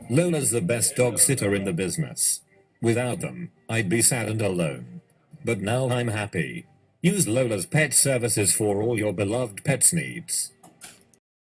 Lola's the best dog sitter in the business. Without them, I'd be sad and alone. But now I'm happy. Use Lola's pet services for all your beloved pets needs.